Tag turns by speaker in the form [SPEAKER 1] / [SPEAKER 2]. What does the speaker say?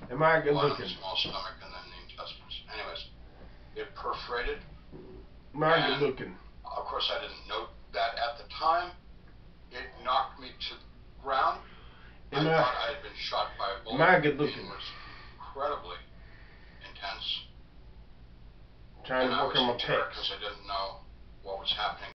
[SPEAKER 1] Am I good
[SPEAKER 2] one
[SPEAKER 1] looking?
[SPEAKER 2] in the small stomach and then the intestines. Anyways, it perforated.
[SPEAKER 1] Am I good looking?
[SPEAKER 2] Of course, I didn't note that at the time. It knocked me to the ground. I thought I had been shot by a bullet.
[SPEAKER 1] Am I good looking?
[SPEAKER 2] It was incredibly intense.
[SPEAKER 1] Trying to work on my pecs.
[SPEAKER 2] Because I didn't know what was happening.